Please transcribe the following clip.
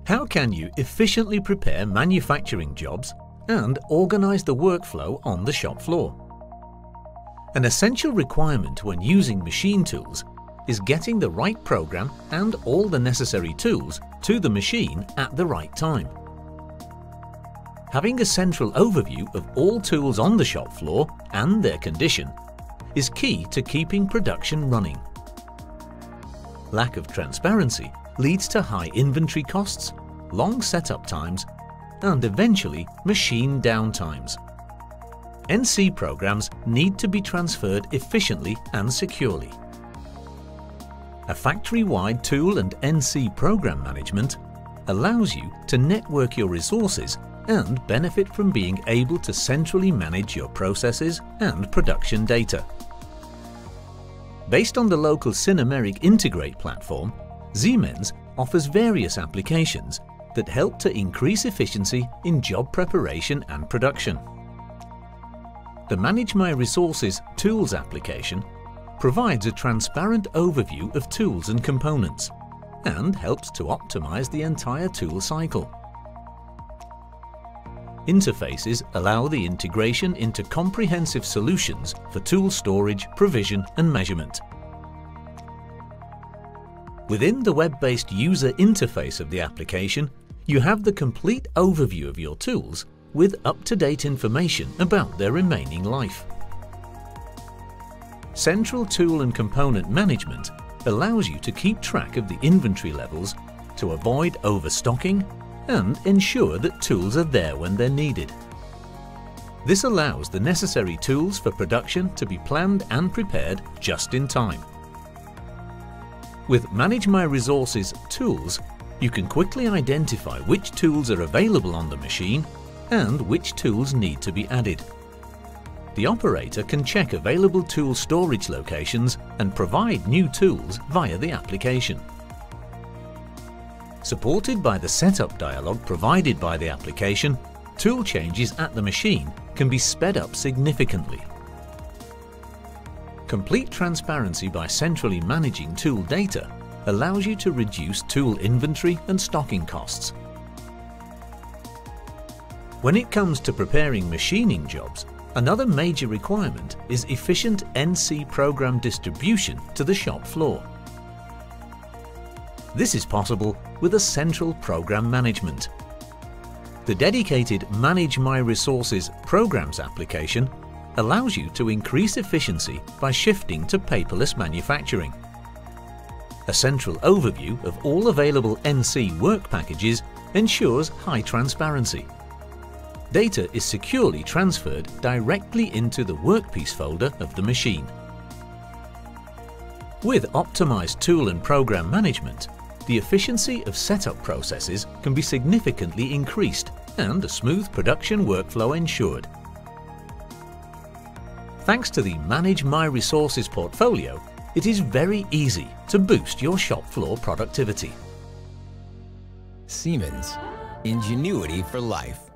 How can you efficiently prepare manufacturing jobs and organize the workflow on the shop floor? An essential requirement when using machine tools is getting the right program and all the necessary tools to the machine at the right time. Having a central overview of all tools on the shop floor and their condition is key to keeping production running. Lack of transparency leads to high inventory costs, long setup times, and eventually machine downtimes. NC programs need to be transferred efficiently and securely. A factory-wide tool and NC program management allows you to network your resources and benefit from being able to centrally manage your processes and production data. Based on the local Sinemeric Integrate platform, Siemens offers various applications that help to increase efficiency in job preparation and production. The Manage MyResources Tools application provides a transparent overview of tools and components and helps to optimize the entire tool cycle. Interfaces allow the integration into comprehensive solutions for tool storage, provision, and measurement. Within the web-based user interface of the application, you have the complete overview of your tools with up-to-date information about their remaining life. Central tool and component management allows you to keep track of the inventory levels to avoid overstocking and ensure that tools are there when they're needed. This allows the necessary tools for production to be planned and prepared just in time. With Manage MyResources tools, you can quickly identify which tools are available on the machine and which tools need to be added. The operator can check available tool storage locations and provide new tools via the application. Supported by the setup dialog provided by the application, tool changes at the machine can be sped up significantly. Complete transparency by centrally managing tool data allows you to reduce tool inventory and stocking costs. When it comes to preparing machining jobs, another major requirement is efficient NC program distribution to the shop floor. This is possible with a central program management. The dedicated Manage MyResources Programs application allows you to increase efficiency by shifting to paperless manufacturing. A central overview of all available NC work packages ensures high transparency. Data is securely transferred directly into the workpiece folder of the machine. With optimized tool and program management, the efficiency of setup processes can be significantly increased and a smooth production workflow ensured. Thanks to the Manage MyResources portfolio, it is very easy to boost your shop floor productivity. Siemens, ingenuity for life.